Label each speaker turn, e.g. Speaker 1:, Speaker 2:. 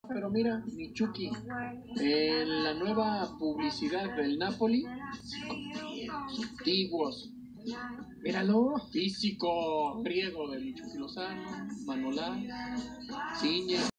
Speaker 1: pero mira, Michuki, en la nueva publicidad del Napoli, antiguos. Míralo, físico griego de Michuki Lozano, Manolá, Ciñe.